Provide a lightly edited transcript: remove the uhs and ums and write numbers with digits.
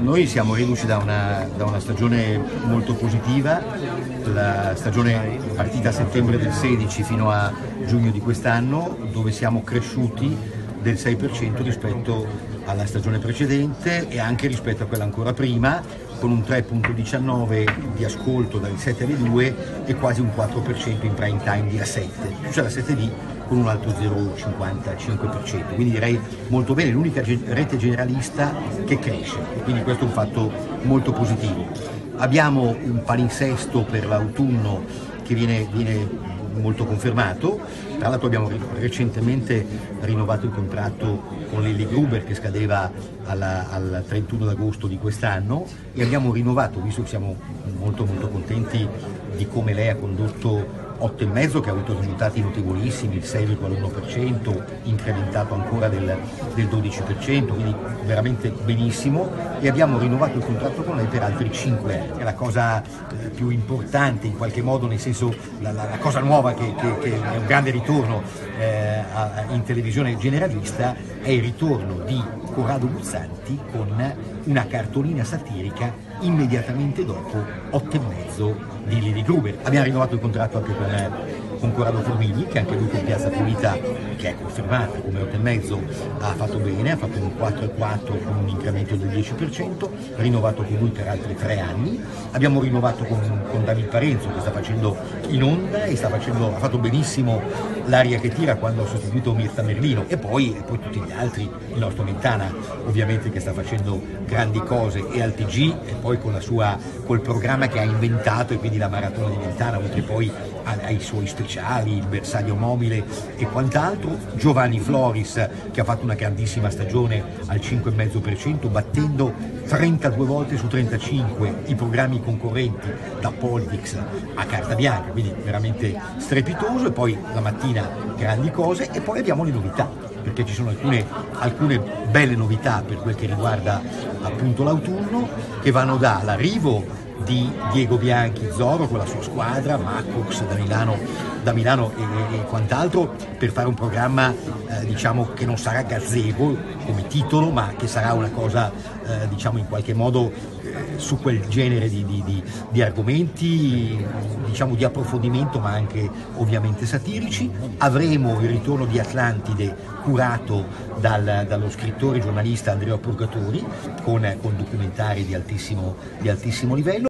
Noi siamo reduci da una stagione molto positiva, la stagione partita a settembre del 16 fino a giugno di quest'anno, dove siamo cresciuti del 6% rispetto alla stagione precedente e anche rispetto a quella ancora prima, con un 3,19 di ascolto dal 7 alle 2 e quasi un 4% in prime time di La 7, cioè La 7D con un altro 0,55%, quindi direi molto bene, l'unica rete generalista che cresce, quindi questo è un fatto molto positivo. Abbiamo un palinsesto per l'autunno che viene molto confermato, tra l'altro abbiamo recentemente rinnovato il contratto con Lilli Gruber che scadeva al 31 d'agosto di quest'anno e abbiamo rinnovato, visto che siamo molto contenti di come lei ha condotto 8,5 che ha avuto risultati notevolissimi, il 6,1%, incrementato ancora del 12%, quindi veramente benissimo, e abbiamo rinnovato il contratto con lei per altri 5 anni. È la cosa più importante in qualche modo, nel senso la cosa nuova che è un grande ritorno in televisione generalista è il ritorno di Corrado Guzzanti con una cartolina satirica immediatamente dopo 8,5 di Lilli Gruber. Abbiamo rinnovato il contratto anche con Corrado Formigli, che anche lui con Piazza Pulita, che è confermata come 8,5, ha fatto bene, ha fatto un 4,4 con un incremento del 10%, rinnovato con lui per altri 3 anni. Abbiamo rinnovato con David Parenzo, che sta facendo in onda e ha fatto benissimo L'aria che tira quando ha sostituito Mirta Merlino, e poi tutti gli altri, il nostro Mentana ovviamente che sta facendo grandi cose, e al TG, e poi col programma che ha inventato, e quindi la maratona di Mentana, oltre poi ai suoi speciali, il bersaglio mobile e quant'altro. Giovanni Floris, che ha fatto una grandissima stagione al 5,5%, battendo 32 volte su 35 i programmi concorrenti, da Politics a Carta Bianca, quindi veramente strepitoso. E poi la mattina grandi cose, e poi abbiamo le novità, perché ci sono alcune belle novità per quel che riguarda appunto l'autunno, che vanno dall'arrivo di Diego Bianchi Zorro con la sua squadra, Macox da Milano e quant'altro, per fare un programma diciamo che non sarà gazebo come titolo, ma che sarà una cosa diciamo in qualche modo su quel genere di argomenti, diciamo di approfondimento, ma anche ovviamente satirici. Avremo il ritorno di Atlantide, curato dallo scrittore e giornalista Andrea Purgatori, con documentari di altissimo livello.